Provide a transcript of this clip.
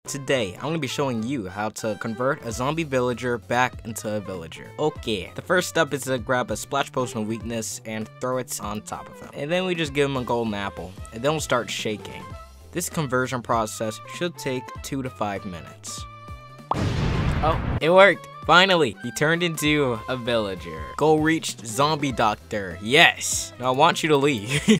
Today, I'm going to be showing you how to convert a zombie villager back into a villager. Okay, the first step is to grab a splash potion of weakness and throw it on top of him. And then we just give him a golden apple, and then we'll start shaking. This conversion process should take 2 to 5 minutes. Oh, it worked! Finally, he turned into a villager. Goal reached, zombie doctor. Yes! Now I want you to leave.